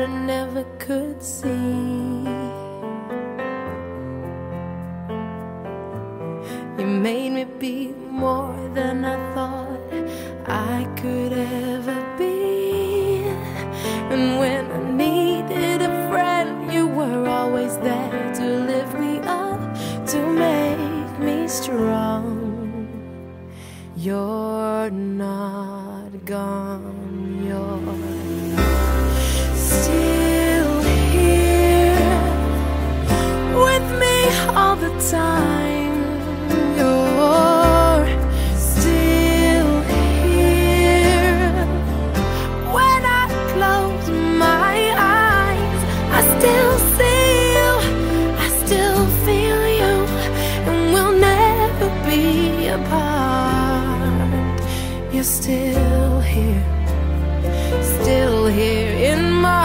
I never could see. You made me be more than I thought I could ever be. And when I needed a friend, you were always there to lift me up, to make me strong. You're not gone, you're still here with me all the time. You're still here. When I close my eyes, I still see you, I still feel you, and we'll never be apart. You're still here in my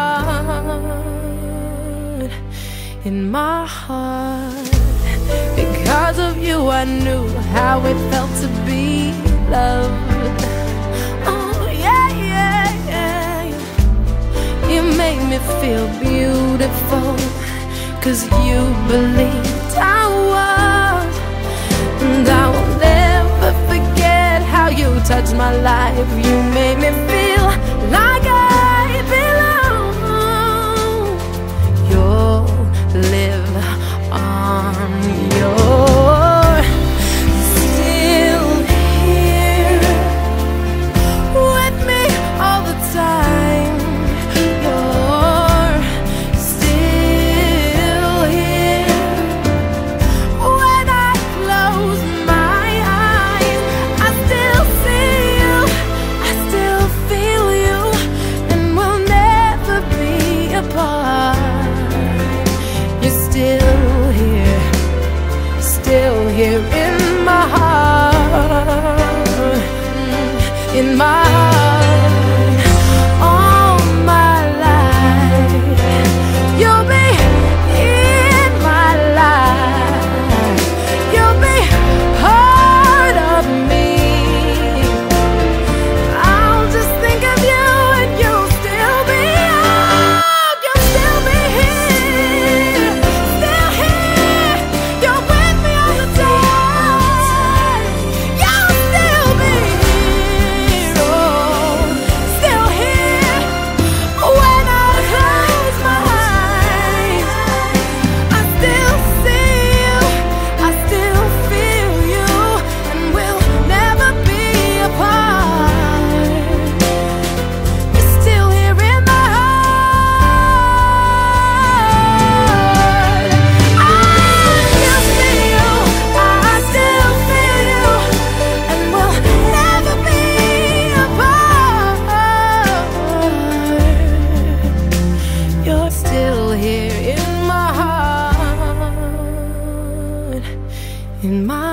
heart, in my heart. Because of you I knew how it felt to be loved. Oh yeah, yeah, yeah. You made me feel beautiful, 'cause you believed I was. And I will never forget how you touched my life. You made me feel like I belong. You'll live on. You're still here with me all the time. You're still here. When I close my eyes, I still see you, I still feel you, and we'll never be apart. You're still here in my heart, in my heart. All my life you'll be in my life. You'll be part of me. I'll just think of you and you'll still be up. You'll still be here, still here. You're with me all the time. You'll still be here, oh, still here. When I close my eyes, I still see you, I still feel you, and we'll never be apart. You're still here in my heart. I still see you, I still feel you, and we'll never be apart. You're still here in my heart, in my